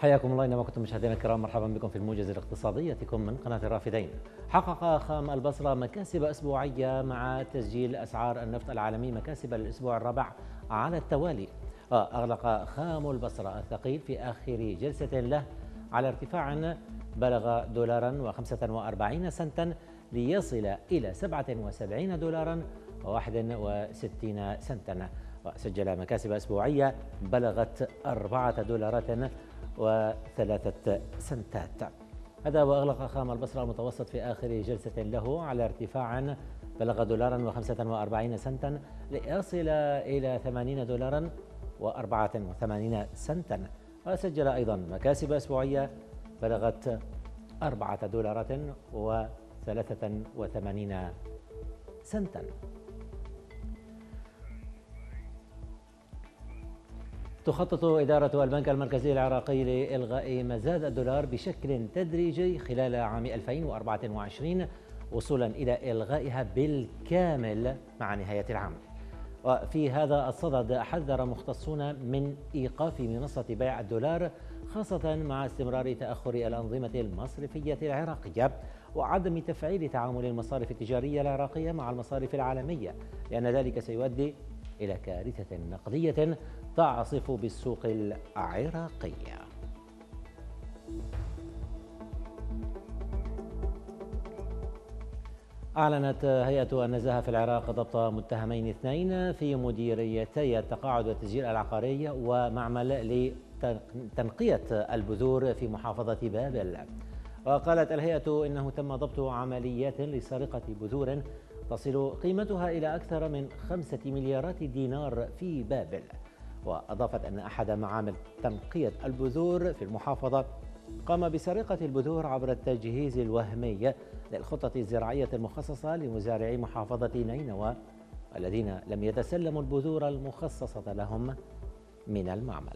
حياكم الله اينما كنتم مشاهدينا الكرام، مرحبا بكم في الموجز الاقتصادي ياتيكم من قناه الرافدين. حقق خام البصره مكاسب اسبوعيه مع تسجيل اسعار النفط العالمي مكاسب للاسبوع الرابع على التوالي. اغلق خام البصره الثقيل في اخر جلسه له على ارتفاع بلغ دولارا و45 سنتا ليصل الى 77 دولارا و61 سنتا، وسجل مكاسب اسبوعيه بلغت 4 دولارات و3 سنتات. هذا وأغلق خام البصرة المتوسط في آخر جلسة له على ارتفاع بلغ دولارا و45 سنتا ليصل إلى 80 دولارا و84 سنتا، وسجل أيضا مكاسب أسبوعية بلغت 4 دولارات و83 سنتا. تخطط إدارة البنك المركزي العراقي لإلغاء مزاد الدولار بشكل تدريجي خلال عام 2024 وصولا إلى إلغائها بالكامل مع نهاية العام. وفي هذا الصدد حذر مختصون من إيقاف منصة بيع الدولار، خاصة مع استمرار تأخر الأنظمة المصرفية العراقية وعدم تفعيل تعامل المصارف التجارية العراقية مع المصارف العالمية، لأن ذلك سيؤدي إلى كارثة نقدية تعصف بالسوق العراقية. أعلنت هيئة النزاهة في العراق ضبط متهمين اثنين في مديريتي التقاعد والتسجيل العقاري ومعمل لتنقية البذور في محافظة بابل. وقالت الهيئة إنه تم ضبط عمليات لسرقة بذور تصل قيمتها إلى أكثر من 5 مليارات دينار في بابل. وأضافت أن أحد معامل تنقية البذور في المحافظة قام بسرقة البذور عبر التجهيز الوهمي للخطة الزراعية المخصصة لمزارعي محافظة نينوى الذين لم يتسلموا البذور المخصصة لهم من المعمل.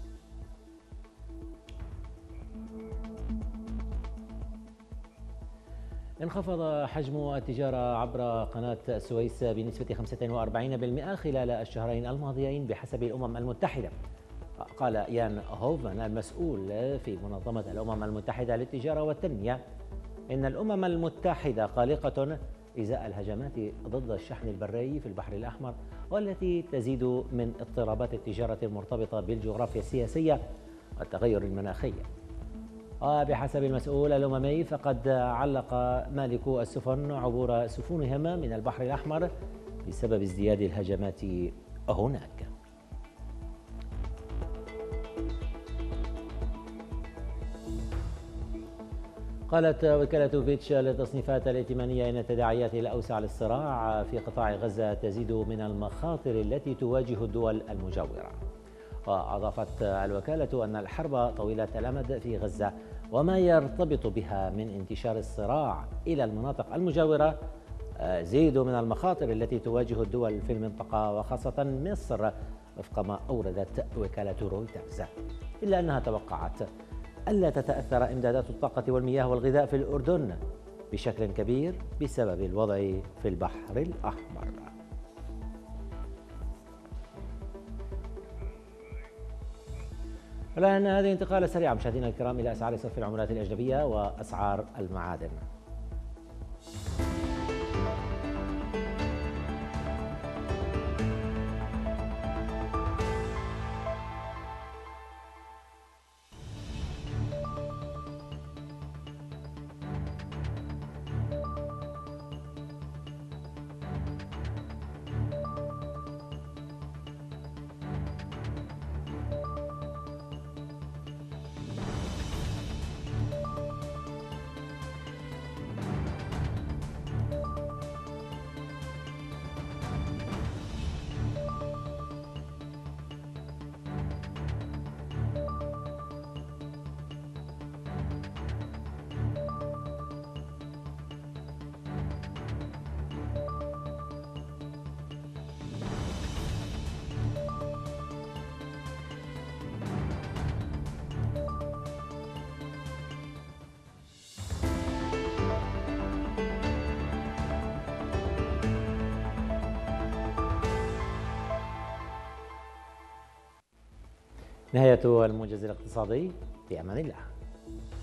انخفض حجم التجارة عبر قناة السويس بنسبة 45% خلال الشهرين الماضيين بحسب الأمم المتحدة. قال يان هوفمان المسؤول في منظمة الأمم المتحدة للتجارة والتنمية إن الأمم المتحدة قلقة إزاء الهجمات ضد الشحن البري في البحر الأحمر، والتي تزيد من اضطرابات التجارة المرتبطة بالجغرافيا السياسية والتغير المناخي. وبحسب المسؤول الأممي فقد علق مالكو السفن عبور سفنهم من البحر الأحمر بسبب ازدياد الهجمات هناك. قالت وكالة فيتش للتصنيفات الائتمانية إن التداعيات الأوسع للصراع في قطاع غزة تزيد من المخاطر التي تواجه الدول المجاورة. وأضافت الوكالة أن الحرب طويلة الأمد في غزة وما يرتبط بها من انتشار الصراع إلى المناطق المجاورة زيد من المخاطر التي تواجه الدول في المنطقة وخاصة مصر، وفق ما أوردت وكالة رويترز، إلا أنها توقعت ألا تتأثر إمدادات الطاقة والمياه والغذاء في الأردن بشكل كبير بسبب الوضع في البحر الأحمر. الآن هذه انتقالة سريعة مشاهدينا الكرام إلى أسعار صرف العملات الأجنبية وأسعار المعادن. نهاية الموجز الاقتصادي، في أمان الله.